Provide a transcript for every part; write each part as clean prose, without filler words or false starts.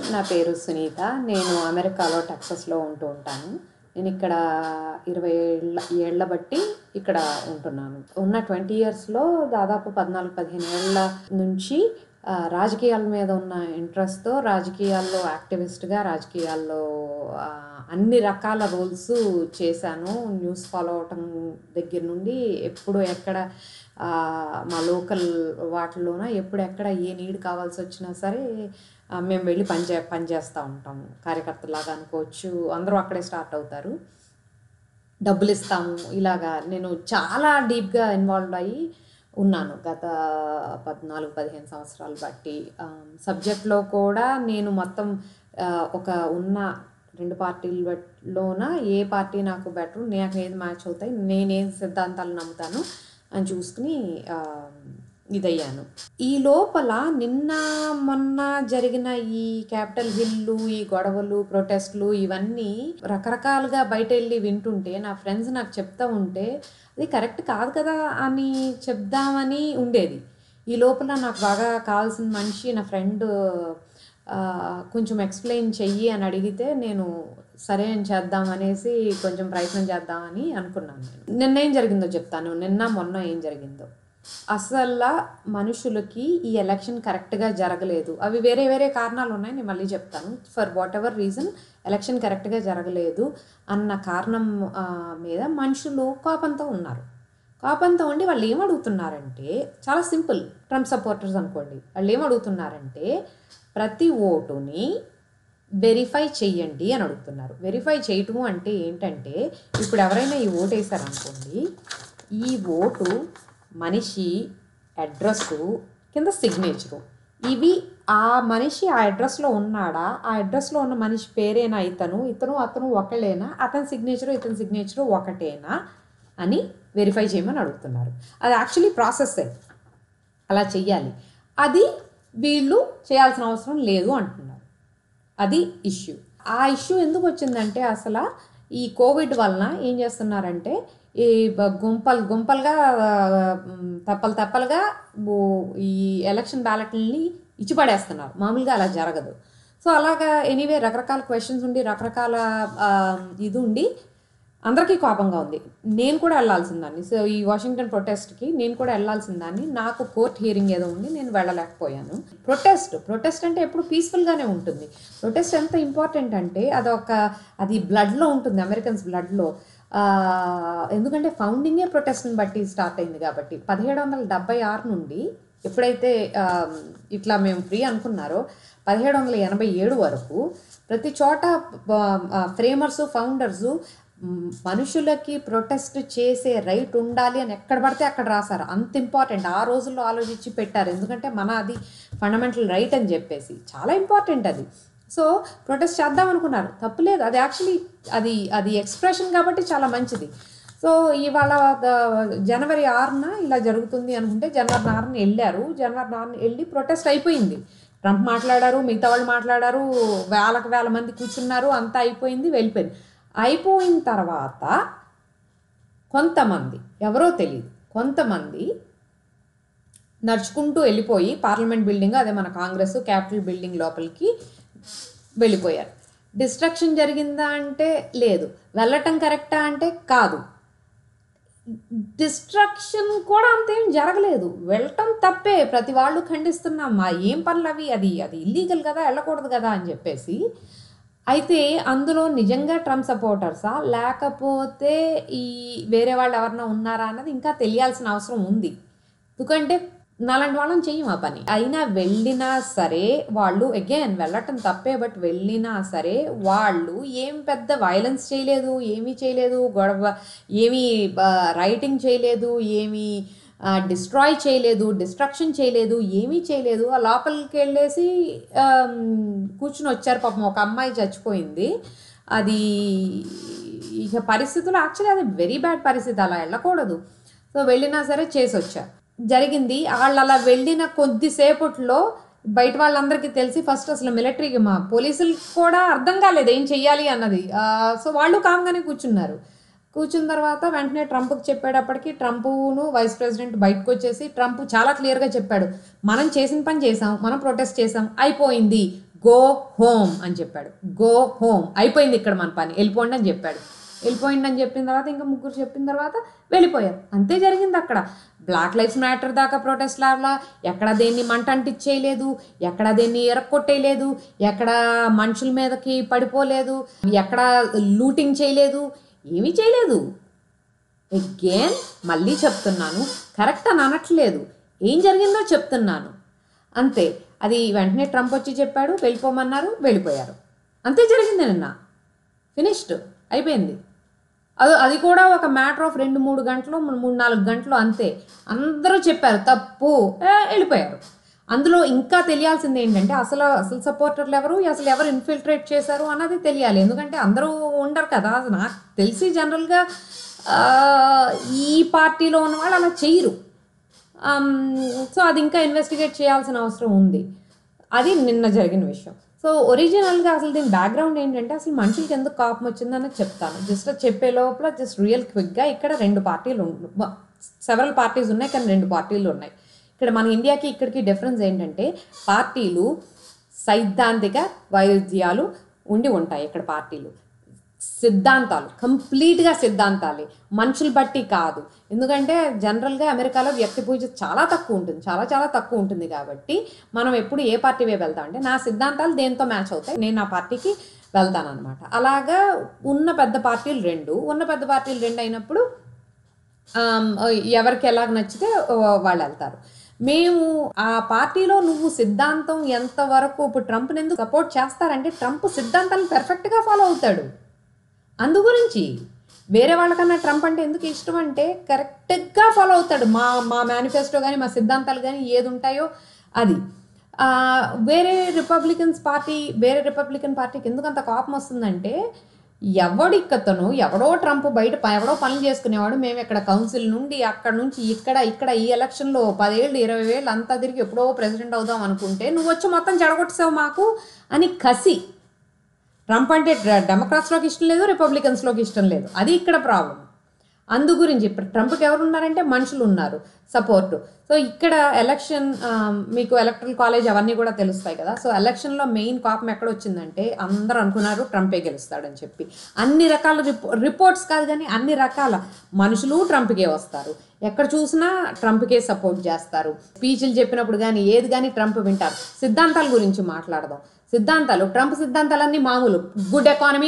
నా పేరు సునీత. నేను అమెరికాలో టెక్సస్లో ఉంటూ ఉంటాను. నేను ఇక్కడ 20 ఏళ్ల బట్టి ఇక్కడ ఉంటున్నాను. ఉన్న 20 ఇయర్స్లో దాదాపు 14-15 ఏళ్ల నుంచి రాజకీయాల మీద ఉన్న ఇంట్రెస్ట్తో రాజకీయాల్లో యాక్టివిస్ట్గా రాజకీయాల్లో అన్ని రకాల రోల్స్ చేశాను. న్యూస్ ఫాలో అవటం దగ్గర నుండి ఎప్పుడు ఎక్కడ మా లోకల్ వాటిలోన ఎప్పుడు ఎక్కడ ఏ నీడ్ కావాల్సి వచ్చినా సరే మేము వెళ్ళి పనిచేస్తూ ఉంటాము. కార్యకర్తలాగా అనుకోవచ్చు. అందరూ అక్కడే స్టార్ట్ అవుతారు. డబ్బులు ఇస్తాము. ఇలాగా నేను చాలా డీప్గా ఇన్వాల్వ్ అయ్యి ఉన్నాను గత 14-15 సంవత్సరాలు బట్టి. సబ్జెక్ట్లో కూడా నేను మొత్తం ఒక ఉన్న 2 పార్టీలలోన ఏ పార్టీ నాకు బెటర్, నాకు ఏది మ్యాచ్ అవుతాయి, నేనేం సిద్ధాంతాలు నమ్ముతాను అని చూసుకుని ఇదయ్యాను. ఈ లోపల నిన్న మొన్న జరిగిన ఈ క్యాపిటల్ హిల్లు, ఈ గొడవలు, ప్రొటెస్ట్లు ఇవన్నీ రకరకాలుగా బయట వెళ్ళి వింటుంటే నా ఫ్రెండ్స్ నాకు చెప్తా ఉంటే అది కరెక్ట్ కాదు కదా అని చెప్దామని ఉండేది. ఈ లోపల నాకు బాగా కావాల్సిన మనిషి నా ఫ్రెండ్ కొంచెం ఎక్స్ప్లెయిన్ చెయ్యి అని అడిగితే నేను సరే అని చేద్దామనేసి కొంచెం ప్రయత్నం చేద్దామని అనుకున్నాను. నిన్న ఏం జరిగిందో చెప్తాను. నిన్న మొన్న ఏం జరిగిందో. అసలు మనుషులకి ఈ ఎలక్షన్ కరెక్ట్గా జరగలేదు. అవి వేరే వేరే కారణాలు ఉన్నాయి, నేను మళ్ళీ చెప్తాను. For whatever reason election కరెక్ట్గా జరగలేదు అన్న కారణం మీద మనుషులు కోపంతో ఉన్నారు. కోపంతో ఉండి వాళ్ళు ఏమడుగుతున్నారంటే, చాలా సింపుల్. ట్రంప్ సపోర్టర్స్ అనుకోండి, వాళ్ళు ఏమడుగుతున్నారంటే ప్రతి ఓటుని వెరిఫై చెయ్యండి అని అడుగుతున్నారు. వెరిఫై చేయటము అంటే ఏంటంటే, ఇప్పుడు ఎవరైనా ఈ ఓటు వేశారనుకోండి, ఈ ఓటు మనిషి అడ్రస్ కింద సిగ్నేచరు, ఇవి ఆ మనిషి ఆ అడ్రస్లో ఉన్నాడా, ఆ అడ్రస్లో ఉన్న మనిషి పేరేనా, అతను ఒకళ్ళేనా, అతని సిగ్నేచరు ఒకటేనా అని వెరిఫై చేయమని అడుగుతున్నారు. అది యాక్చువల్లీ ప్రాసెస్సే, అలా చెయ్యాలి. అది వీళ్ళు చేయాల్సిన అవసరం లేదు అంటున్నారు. అది ఇష్యూ. ఆ ఇష్యూ ఎందుకు వచ్చిందంటే, అసలు ఈ కోవిడ్ వలన ఏం చేస్తున్నారంటే ఈ గుంపలుగా తప్పలుగా ఈ ఎలక్షన్ బ్యాలెట్లని ఇచ్చిపడేస్తున్నారు. మామూలుగా అలా జరగదు. సో అలాగా ఎనీవే రకరకాల క్వశ్చన్స్ ఉండి రకరకాల ఇది ఉండి అందరికీ కోపంగా ఉంది. నేను కూడా వెళ్ళాల్సిందాన్ని. సో ఈ వాషింగ్టన్ ప్రొటెస్ట్కి నేను కూడా వెళ్ళాల్సిందాన్ని. నాకు కోర్ట్ హియరింగ్ ఏదో ఉంది, నేను వెళ్ళలేకపోయాను. ప్రొటెస్ట్ అంటే ఎప్పుడు పీస్ఫుల్గానే ఉంటుంది. ప్రొటెస్ట్ ఎంత ఇంపార్టెంట్ అంటే అది బ్లడ్లో ఉంటుంది, అమెరికన్స్ బ్లడ్లో. ఎందుకంటే ఫౌండింగే ప్రొటెస్ట్ని బట్టి స్టార్ట్ అయింది కాబట్టి. 1776 నుండి ఎప్పుడైతే ఇట్లా మేము ఫ్రీ అనుకున్నారో 1787 వరకు ప్రతి చోట ఫ్రేమర్సు, ఫౌండర్సు మనుషులకి ప్రొటెస్ట్ చేసే రైట్ ఉండాలి అని ఎక్కడ పడితే అక్కడ రాశారు. అంత ఇంపార్టెంట్. ఆ రోజుల్లో ఆలోచించి పెట్టారు. ఎందుకంటే అది ఫండమెంటల్ రైట్ అని చెప్పేసి చాలా ఇంపార్టెంట్ అది. సో ప్రొటెస్ట్ చేద్దాం అనుకున్నారు, తప్పులేదు. అది యాక్చువల్లీ అది ఎక్స్ప్రెషన్ కాబట్టి చాలా మంచిది. సో ఇవాళ జనవరి 6న ఇలా జరుగుతుంది అనుకుంటే జనవరి 4న వెళ్ళారు. జనవరి 4న వెళ్ళి ప్రొటెస్ట్ అయిపోయింది. ట్రంప్ మాట్లాడారు, మిగతా వాళ్ళు మాట్లాడారు, వేల మంది కూర్చున్నారు, అంతా అయిపోయింది, వెళ్ళిపోయింది. అయిపోయిన తర్వాత కొంతమంది, ఎవరో తెలియదు, కొంతమంది నడుచుకుంటూ వెళ్ళిపోయి పార్లమెంట్ బిల్డింగ్, అదే మన కాంగ్రెస్ క్యాపిటల్ బిల్డింగ్ లోపలికి వెళ్ళిపోయారు. డిస్ట్రక్షన్ జరిగిందా అంటే లేదు. వెళ్ళటం కరెక్టా అంటే కాదు. డిస్ట్రక్షన్ కూడా అంతేం జరగలేదు. వెళ్ళటం తప్పే, ప్రతి వాళ్ళు ఖండిస్తున్నాం. ఏం పనులు అవి, అది ఇల్లీగల్ కదా, వెళ్ళకూడదు కదా అని చెప్పేసి. అయితే అందులో నిజంగా ట్రంప్ సపోర్టర్సా లేకపోతే ఈ వేరే వాళ్ళు ఎవరన్నా ఉన్నారా అన్నది ఇంకా తెలియాల్సిన అవసరం ఉంది. ఎందుకంటే నాలాంటి వాళ్ళని చెయ్యం ఆ పని. అయినా వెళ్ళినా సరే వాళ్ళు అగైన్ వెళ్ళటం తప్పే, బట్ వెళ్ళినా సరే వాళ్ళు ఏం పెద్ద వైలెన్స్ చేయలేదు, ఏమీ చేయలేదు, గొడవ ఏమీ రైటింగ్ చేయలేదు, ఏమీ డిస్ట్రాయ్ చేయలేదు, డిస్ట్రక్షన్ చేయలేదు, ఏమీ చేయలేదు. ఆ లోపలికి వెళ్ళేసి కూర్చుని వచ్చారు. పాపం ఒక అమ్మాయి చచ్చిపోయింది. అది ఇక పరిస్థితులు యాక్చువల్లీ అది వెరీ బ్యాడ్ పరిస్థితి, అలా వెళ్ళకూడదు. సో వెళ్ళినా సరే చేసి వచ్చారు. జరిగింది. వాళ్ళు అలా వెళ్ళిన కొద్దిసేపట్లో బయట వాళ్ళందరికీ తెలిసి ఫస్ట్ అసలు మిలిటరీకి మా పోలీసులకు కూడా అర్థం కాలేదు ఏం చెయ్యాలి అన్నది. సో వాళ్ళు కామ్గానే కూర్చున్నారు. కూర్చున్న తర్వాత వెంటనే ట్రంప్కి చెప్పేటప్పటికి ట్రంప్ను వైస్ ప్రెసిడెంట్ బయటకు వచ్చేసి ట్రంప్ చాలా క్లియర్గా చెప్పాడు, మనం చేసిన పని చేసాం, మనం ప్రొటెస్ట్ చేసాం, అయిపోయింది, గో హోమ్ అని చెప్పాడు. గో హోమ్, అయిపోయింది ఇక్కడ మన పని, వెళ్ళిపోండి అని చెప్పాడు. వెళ్ళిపోయింది అని చెప్పిన తర్వాత ఇంకా ముగ్గురు చెప్పిన తర్వాత వెళ్ళిపోయారు. అంతే జరిగింది అక్కడ. బ్లాక్ లైఫ్స్ మ్యాటర్ దాకా ప్రొటెస్ట్ లాగా ఎక్కడ దేన్ని మంట అంటించేయలేదు, ఎక్కడ దేన్ని ఎరక్కొట్టేయలేదు, ఎక్కడ మనుషుల మీదకి పడిపోలేదు, ఎక్కడ లూటింగ్ చేయలేదు, ఏమీ చేయలేదు. అగైన్ మళ్ళీ చెప్తున్నాను, కరెక్ట్ అని అనట్లేదు, ఏం జరిగిందో చెప్తున్నాను అంతే. అది వెంటనే ట్రంప్ వచ్చి చెప్పాడు, వెళ్ళిపోమన్నారు, వెళ్ళిపోయారు. అంతే జరిగింది నిన్న. ఫినిష్డ్, అయిపోయింది. అది కూడా ఒక మ్యాటర్ ఆఫ్ 2-3 గంటలు, 3-4 గంటలు అంతే. అందరూ చెప్పారు తప్పు, వెళ్ళిపోయారు. అందులో ఇంకా తెలియాల్సింది ఏంటంటే అసలు సపోర్టర్లు ఎవరు, అసలు ఎవరు ఇన్ఫిల్ట్రేట్ చేశారు అన్నది తెలియాలి. ఎందుకంటే అందరూ ఉండరు కదా. నాకు తెలిసి జనరల్గా ఈ పార్టీలో ఉన్న వాళ్ళు అలా చెయ్యరు. సో అది ఇంకా ఇన్వెస్టిగేట్ చేయాల్సిన అవసరం ఉంది. అది నిన్న జరిగిన విషయం. సో ఒరిజినల్గా అసలు దీని బ్యాక్గ్రౌండ్ ఏంటంటే అసలు మనుషులకి ఎందుకు కోపం వచ్చిందని చెప్తాను. జస్ట్ చెప్పే లోపల రియల్ క్విక్గా ఇక్కడ 2 పార్టీలు సెవరల్ పార్టీస్ ఉన్నాయి, కానీ 2 పార్టీలు ఉన్నాయి. ఇక్కడ మన ఇండియాకి ఇక్కడికి డిఫరెన్స్ ఏంటంటే పార్టీలు సైద్ధాంతిక వైరుధ్యాలు ఉంటాయి. ఇక్కడ పార్టీలు సిద్ధాంతాలు, కంప్లీట్గా సిద్ధాంతాలే, మనుషులు బట్టి కాదు. ఎందుకంటే జనరల్గా అమెరికాలో వ్యక్తి పూజ చాలా తక్కువ ఉంటుంది, చాలా చాలా తక్కువ ఉంటుంది. కాబట్టి మనం ఎప్పుడు ఏ పార్టీ వైపు వెళ్తాం అంటే నా సిద్ధాంతాలు దేంతో మ్యాచ్ అవుతాయి, నేను ఆ పార్టీకి వెళ్తాను అనమాట. అలాగా ఉన్న పెద్ద పార్టీలు 2 అయినప్పుడు ఎవరికి ఎలాగ నచ్చితే వాళ్ళు వెళ్తారు. మేము ఆ పార్టీలో నువ్వు సిద్ధాంతం ఎంతవరకు, ఇప్పుడు ట్రంప్ని ఎందుకు సపోర్ట్ చేస్తారంటే ట్రంప్ సిద్ధాంతాలను పర్ఫెక్ట్గా ఫాలో అవుతాడు. అందు గురించి వేరే వాళ్ళకన్నా ట్రంప్ అంటే ఎందుకు ఇష్టం అంటే కరెక్ట్గా ఫాలో అవుతాడు. మా మేనిఫెస్టో కానీ మా సిద్ధాంతాలు కానీ ఏది ఉంటాయో అది. వేరే రిపబ్లికన్ పార్టీకి ఎందుకు అంత కోపం వస్తుందంటే ఎవడో ట్రంప్ బయట ఎవడో పనులు చేసుకునేవాడు, మేము ఇక్కడ కౌన్సిల్ నుండి అక్కడ నుంచి ఇక్కడ ఈ ఎలక్షన్లో 10 ఏళ్ళు 20 ఏళ్ళు అంతా తిరిగి ఎప్పుడో ప్రెసిడెంట్ అవుదాం అనుకుంటే నువ్వు వచ్చి మొత్తం చెడగొట్టేసావు మాకు అని కసి. ట్రంప్ అంటే డెమోక్రాట్స్లోకి ఇష్టం లేదు, రిపబ్లికన్స్లోకి ఇష్టం లేదు. అది ఇక్కడ ప్రాబ్లం. అందు గురించి ఇప్పుడు ట్రంప్కి ఎవరు ఉన్నారంటే మనుషులు ఉన్నారు సపోర్టు. సో ఇక్కడ ఎలక్షన్ మీకు ఎలక్ట్రల్ కాలేజ్ అవన్నీ కూడా తెలుస్తాయి కదా. సో ఎలక్షన్లో మెయిన్ కోపం ఎక్కడ వచ్చిందంటే అందరూ అనుకున్నారు ట్రంపే గెలుస్తాడని చెప్పి. అన్ని రకాల రిపోర్ట్స్ కాదు కానీ అన్ని రకాల మనుషులు ట్రంప్కే వస్తారు, ఎక్కడ చూసినా ట్రంప్కే సపోర్ట్ చేస్తారు. స్పీచ్లు చెప్పినప్పుడు కానీ ఏది కానీ ట్రంప్ వింటారు. సిద్ధాంతాల గురించి మాట్లాడదాం. ట్రంప్ సిద్ధాంతాలన్నీ మామూలు, గుడ్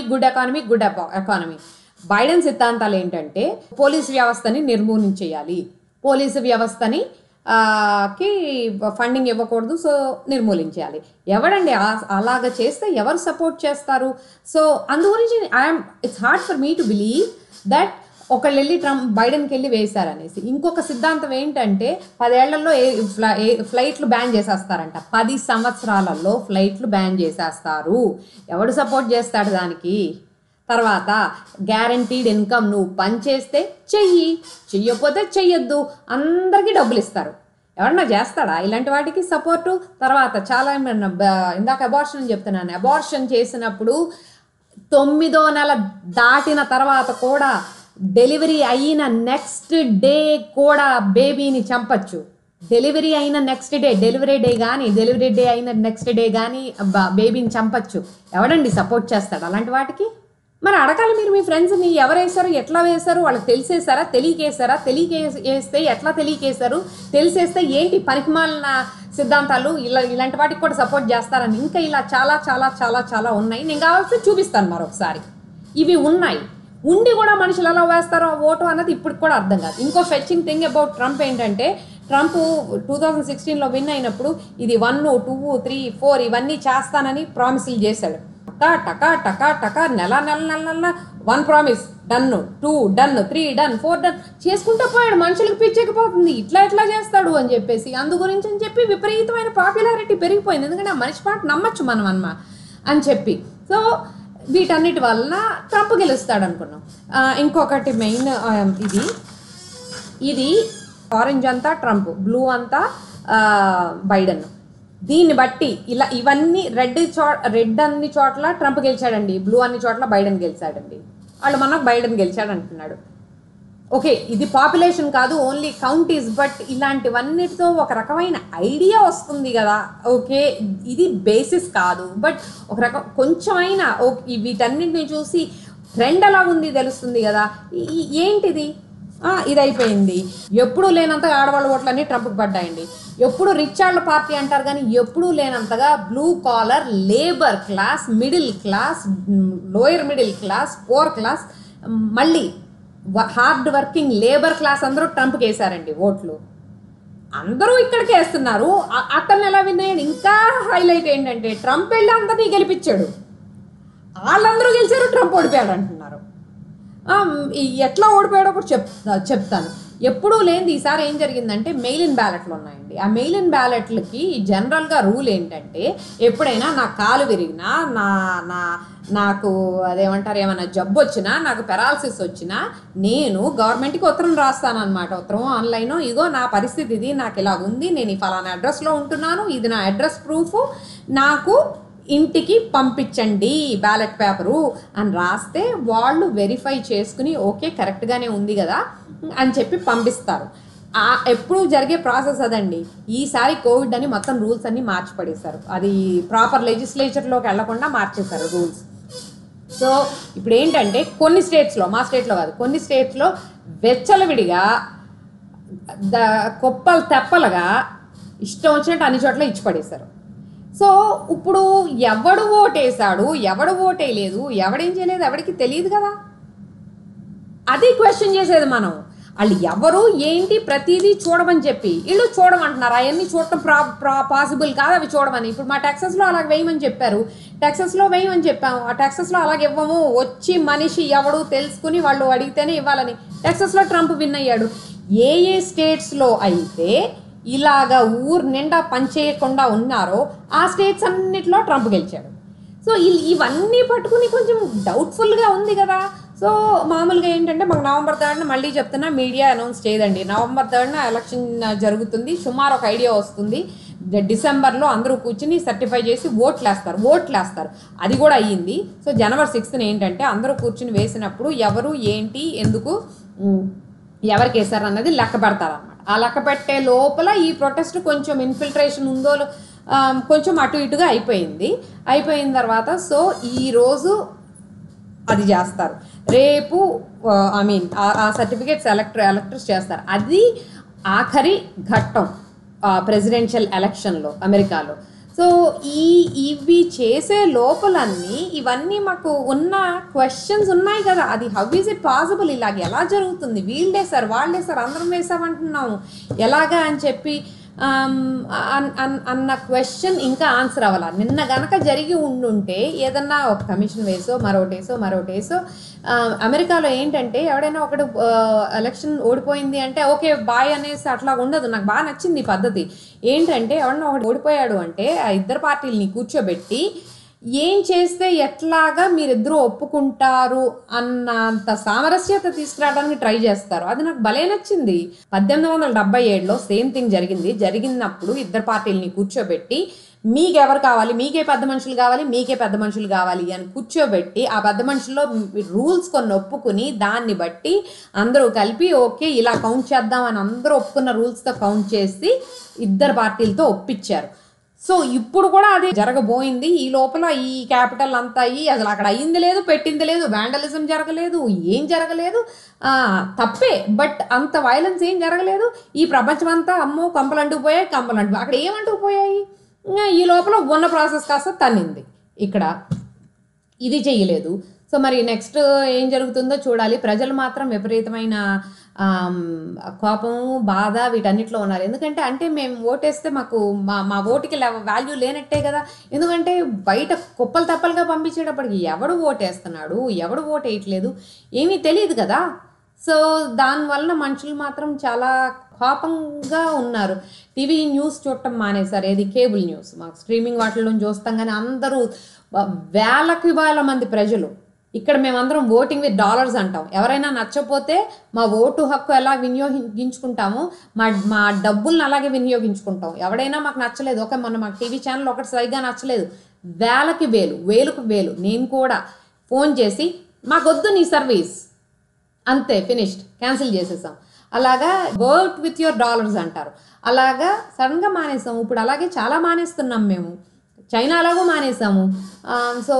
ఎకానమీ. బైడెన్ సిద్ధాంతాలు ఏంటంటే పోలీసు వ్యవస్థని నిర్మూలించేయాలి, పోలీసు వ్యవస్థని కి ఫండింగ్ ఇవ్వకూడదు, సో నిర్మూలించేయాలి. ఎవడండి అలాగ చేస్తే ఎవరు సపోర్ట్ చేస్తారు? సో అందు గురించి it's hard for me to believe that ఒకళ్ళు వెళ్ళి బైడెన్కి వెళ్ళి వేశారనేసి. ఇంకొక సిద్ధాంతం ఏంటంటే 10 ఏళ్లలో ఫ్లైట్లు బ్యాన్ చేసేస్తారంట. 10 సంవత్సరాలలో ఫ్లైట్లు బ్యాన్ చేసేస్తారు. ఎవడు సపోర్ట్ చేస్తాడు దానికి? తర్వాత గ్యారంటీడ్ ఇన్కమ్, నువ్వు పని చేస్తే చెయ్యకపోతే చెయ్యొద్దు, అందరికీ డబ్బులు ఇస్తారు. ఎవరన్నా చేస్తాడా ఇలాంటి వాటికి సపోర్టు? తర్వాత చాలా ఇందాక అబార్షన్ అని చెప్తున్నాను. అబార్షన్ చేసినప్పుడు 9వ నెల దాటిన తర్వాత కూడా డెలివరీ అయిన నెక్స్ట్ డే కూడా బేబీని చంపచ్చు. డెలివరీ అయిన నెక్స్ట్ డే, డెలివరీ డే అయిన నెక్స్ట్ డే కానీ బేబీని చంపచ్చు. ఎవడండి సపోర్ట్ చేస్తాడు అలాంటి వాటికి? మరి అడగాలి మీరు మీ ఫ్రెండ్స్ని, ఎవరు వేశారు, ఎట్లా వేశారు, వాళ్ళకి తెలిసేసారా, తెలియకేస్తే ఎట్లా తెలియకేశారు, తెలిసేస్తే ఏంటి పనికిమాలిన సిద్ధాంతాలు ఇలాంటి వాటికి కూడా సపోర్ట్ చేస్తారని. ఇంకా ఇలా చాలా చాలా చాలా చాలా ఉన్నాయి. నేను కావాల్సి చూపిస్తాను మరొకసారి. ఇవి ఉన్నాయి, ఉండి కూడా మనుషులు ఎలా వేస్తారో ఓటు అన్నది ఇప్పటికి కూడా అర్థం కాదు. ఇంకో ఫెచ్చింగ్ థింగ్ అబౌట్ ట్రంప్ ఏంటంటే ట్రంప్ 2016లో విన్ అయినప్పుడు ఇది 1, 2, 3, 4 ఇవన్నీ చేస్తానని ప్రామిసులు చేశాడు. టకా నెల 1 promise done, 2 done, 3 done, 4 done చేసుకుంటూ పోయాడు. మనుషులకు పిచ్చెక్కిపోతుంది, ఇట్లా చేస్తాడు అని చెప్పేసి. అందు గురించి అని చెప్పి విపరీతమైన పాపులారిటీ పెరిగిపోయింది. ఎందుకంటే ఆ మనిషి మాట నమ్మచ్చు మనం అని చెప్పి. సో వీటన్నిటి వలన ట్రంప్ గెలుస్తాడు అనుకున్నాం. ఇంకొకటి మెయిన్ ఇది ఆరెంజ్ అంతా ట్రంప్, బ్లూ అంతా బైడెన్. దీన్ని బట్టి ఇవన్నీ రెడ్ అన్ని చోట్ల ట్రంప్ గెలిచాడండి, బ్లూ అన్ని చోట్ల బైడెన్ గెలిచాడండి. వాళ్ళు మనకు బైడెన్ గెలిచాడు అంటున్నాడు. ఓకే ఇది పాపులేషన్ కాదు, ఓన్లీ కౌంటీస్, బట్ ఇలాంటివన్నిటితో ఒక రకమైన ఐడియా వస్తుంది కదా. ఓకే ఇది బేసిస్ కాదు, బట్ ఒక రకం కొంచెమైనా ఓకే వీటన్నిటిని చూసి ట్రెండ్ ఎలా ఉంది తెలుస్తుంది కదా. ఏంటిది ఇది అయిపోయింది. ఎప్పుడూ లేనంతగా ఆడవాళ్ళ ఓట్లన్నీ ట్రంప్కి పడ్డాయండి. ఎప్పుడు రిచ్ వాళ్ళ పార్టీ అంటారు కానీ ఎప్పుడూ లేనంతగా blue collar, labour class, middle class, lower middle class, poor class, మళ్ళీ హార్డ్ వర్కింగ్ లేబర్ క్లాస్ అందరూ ట్రంప్కి వేశారండి ఓట్లు. అందరూ ఇక్కడికి వేస్తున్నారు. అతను ఎలా విన్నాయండి. ఇంకా హైలైట్ ఏంటంటే ట్రంప్ వెళ్ళి అందరినీ గెలిపించాడు. వాళ్ళందరూ గెలిచారు, ట్రంప్ ఓడిపోయాడు అంటున్నారు. ఎట్లా ఓడిపోయాడో కూడా చెప్తాను. ఎప్పుడూ లేనిది ఈసారి ఏం జరిగిందంటే మెయిల్ ఇన్ బ్యాలెట్లు ఉన్నాయండి. ఆ మెయిల్ ఇన్ బ్యాలెట్లకి జనరల్గా రూల్ ఏంటంటే ఎప్పుడైనా నా కాలు విరిగినా, నాకు అదేమంటారు ఏమైనా జబ్బు వచ్చినా, నాకు పెరాలసిస్ వచ్చినా నేను గవర్నమెంట్కి ఉత్తరం రాస్తాను అనమాట. ఉత్తరం ఆన్లైన్, ఇగో నా పరిస్థితి ఇది, నాకు ఇలా ఉంది, నేను ఈ ఫలానా అడ్రస్లో ఉంటున్నాను, ఇది నా అడ్రస్ ప్రూఫ్, నాకు ఇంటికి పంపించండి బ్యాలెట్ పేపరు అని రాస్తే వాళ్ళు వెరిఫై చేసుకుని ఓకే కరెక్ట్గానే ఉంది కదా అని చెప్పి పంపిస్తారు. ఎప్పుడు జరిగే ప్రాసెస్ అదండి. ఈసారి కోవిడ్ అని మొత్తం రూల్స్ అన్నీ మార్చిపడేశారు. అది ప్రాపర్ లెజిస్లేచర్లోకి వెళ్లకుండా మార్చేశారు రూల్స్. సో ఇప్పుడు ఏంటంటే కొన్ని స్టేట్స్లో, మా స్టేట్లో కాదు, కొన్ని స్టేట్స్లో వెచ్చలవిడిగా కొప్పలు తెప్పలుగా ఇష్టం వచ్చినట్టు అన్ని చోట్ల ఇచ్చి పడేశారు. సో ఇప్పుడు ఎవడు ఓటేశాడు, ఎవడు ఓటేయలేదు, ఎవడేం చేయలేదు ఎవడికి తెలియదు కదా. అది క్వశ్చన్ చేసేది మనం. వాళ్ళు ఎవరు ఏంటి ప్రతిదీ చూడమని చెప్పి వీళ్ళు చూడమంటున్నారు. అవన్నీ చూడటం పాసిబుల్ కాదు, అవి చూడమని. ఇప్పుడు మా టెక్సస్లో అలాగ వేయమని చెప్పారు, టెక్సస్లో వేయమని చెప్పాము. ఆ టెక్సస్లో అలాగే ఇవ్వము, వచ్చి మనిషి ఎవడు తెలుసుకుని వాళ్ళు అడిగితేనే ఇవ్వాలని. టెక్సస్లో ట్రంప్ విన్ అయ్యాడు. ఏ స్టేట్స్లో అయితే ఇలాగా ఊరు నిండా పనిచేయకుండా ఉన్నారో ఆ స్టేట్స్ అన్నిట్లో ట్రంప్ గెలిచాడు. సో ఇవన్నీ పట్టుకుని కొంచెం డౌట్ఫుల్గా ఉంది కదా. సో మామూలుగా ఏంటంటే మాకు నవంబర్ 3న మళ్ళీ చెప్తున్నా, మీడియా అనౌన్స్ చేయదండి. నవంబర్ 3న ఎలక్షన్ జరుగుతుంది, సుమారు ఒక ఐడియా వస్తుంది. డిసెంబర్లో అందరూ కూర్చుని సర్టిఫై చేసి ఓట్లు వేస్తారు. అది కూడా అయ్యింది. సో జనవరి 6న ఏంటంటే అందరూ కూర్చుని వేసినప్పుడు ఎవరు ఏంటి ఎందుకు ఎవరికి వేశారు అన్నది లెక్క పెడతారన్నమాట. ఆ లెక్క పెట్టే లోపల ఈ ప్రొటెస్ట్ కొంచెం ఇన్ఫిల్ట్రేషన్ ఉందో కొంచెం అటు ఇటుగా అయిపోయిన తర్వాత సో ఈరోజు అది చేస్తారు. రేపు ఆ సర్టిఫికేట్స్ ఎలక్టర్స్ చేస్తారు. అది ఆఖరి ఘట్టం ప్రెసిడెన్షియల్ ఎలక్షన్లో అమెరికాలో. సో ఇవి చేసే లోపలన్నీ ఇవన్నీ మాకు ఉన్న క్వశ్చన్స్ ఉన్నాయి కదా. అది హౌ ఈజ్ ఇట్ పాసిబుల్, ఇలాగ ఎలా జరుగుతుంది, వీళ్ళేసారు వాళ్ళేసారు అందరం వేసామంటున్నాము ఎలాగా అని చెప్పి అన్న క్వశ్చన్ ఇంకా ఆన్సర్ అవ్వాలి. నిన్న గనక జరిగి ఉండుంటే ఏదన్నా ఒక కమిషన్ మరోటేసో అమెరికాలో ఏంటంటే ఎవడైనా ఒకడు ఎలక్షన్ ఓడిపోయింది అంటే ఓకే బాయ్ అనేసి అట్లా ఉండదు. నాకు బాగా నచ్చింది ఈ పద్ధతి. ఏంటంటే ఎవడన్నా ఒకటి ఓడిపోయాడు అంటే ఆ ఇద్దరు పార్టీలని కూర్చోబెట్టి ఏం చేస్తే ఎట్లాగా మీరిద్దరూ ఒప్పుకుంటారు అన్నంత సామరస్యత తీసుకురావడానికి ట్రై చేస్తారు. అది నాకు భలే నచ్చింది. 1877లో సేమ్ థింగ్ జరిగినప్పుడు ఇద్దరు పార్టీలని కూర్చోబెట్టి మీకెవరు కావాలి, మీకే పెద్ద మనుషులు కావాలి అని కూర్చోబెట్టి ఆ పెద్ద మనుషుల్లో రూల్స్ కొన్ని ఒప్పుకుని దాన్ని బట్టి అందరూ కలిపి ఓకే ఇలా కౌంట్ చేద్దాం అని అందరూ ఒప్పుకున్న రూల్స్తో కౌంట్ చేసి ఇద్దరు పార్టీలతో ఒప్పించారు. సో ఇప్పుడు కూడా అదే జరగబోయింది. ఈ లోపల ఈ క్యాపిటల్ అంతా అసలు అక్కడ అయ్యింది లేదు, పెట్టింది లేదు, వ్యాండలిజం జరగలేదు, ఏం జరగలేదు, తప్పే. బట్ అంత వైలెన్స్ ఏం జరగలేదు. ఈ ప్రపంచం అంతా అమ్మో కంపలంటూ అక్కడ ఏమంటూ పోయాయి. ఈ లోపల ఉన్న ప్రాసెస్ కాస్త తన్నింది. ఇక్కడ ఇది చెయ్యలేదు. సో మరి నెక్స్ట్ ఏం జరుగుతుందో చూడాలి. ప్రజలు మాత్రం విపరీతమైన కోపము బాధ వీటన్నిటిలో ఉన్నారు. ఎందుకంటే మేము ఓటేస్తే మాకు మా ఓటుకి వాల్యూ లేనట్టే కదా. ఎందుకంటే బయట కుప్పలు తప్పలుగా పంపించేటప్పటికి ఎవడు ఓటేస్తున్నాడు ఎవడు ఓటేయట్లేదు ఏమీ తెలియదు కదా. సో దానివలన మనుషులు మాత్రం చాలా కోపంగా ఉన్నారు. టీవీ న్యూస్ చూడటం మానేశారు. ఏది కేబుల్ న్యూస్ మాకు స్ట్రీమింగ్ వాటిల్లో చూస్తాం కానీ అందరూ వేల మంది ప్రజలు ఇక్కడ మేమందరం ఓటింగ్ విత్ డాలర్స్ అంటాం. ఎవరైనా నచ్చపోతే మా ఓటు హక్కు ఎలా వినియోగించుకుంటామో మా డబ్బులను అలాగే వినియోగించుకుంటాం. ఎవడైనా మాకు నచ్చలేదు ఓకే మొన్న మాకు టీవీ ఛానల్ ఒకటి సరిగ్గా నచ్చలేదు, వేలకు వేలు నేను కూడా ఫోన్ చేసి మాకొద్దు నీ సర్వీస్ అంతే ఫినిష్డ్, క్యాన్సిల్ చేసేసాం. అలాగా వర్క్ విత్ యువర్ డాలర్స్ అంటారు. అలాగా సడన్గా మానేసాము. ఇప్పుడు అలాగే చాలా మానేస్తున్నాం మేము. చైనా అలాగో మానేసాము. సో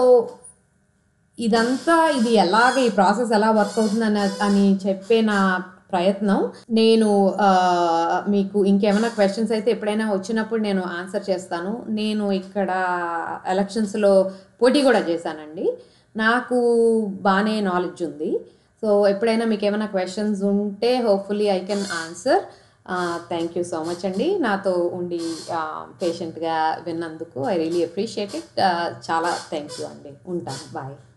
ఇది ఎలాగ ఈ ప్రాసెస్ ఎలా వర్క్ అవుతుందని అని చెప్పే నా ప్రయత్నం. నేను మీకు ఇంకేమైనా క్వశ్చన్స్ అయితే ఎప్పుడైనా వచ్చినప్పుడు నేను ఆన్సర్ చేస్తాను. నేను ఇక్కడ ఎలక్షన్స్‌లో పోటీ కూడా చేశానండి. నాకు బానే నాలెడ్జ్ ఉంది. సో ఎప్పుడైనా మీకేమైనా క్వశ్చన్స్ ఉంటే hopefully I can answer. Thank you so much అండి. నాతో ఉండి పేషెంట్‌గా విన్నందుకు ఐ రియలీ అప్రిషియేట్ ఇట్. చాలా థ్యాంక్ యూ అండి. ఉంటాను. బాయ్.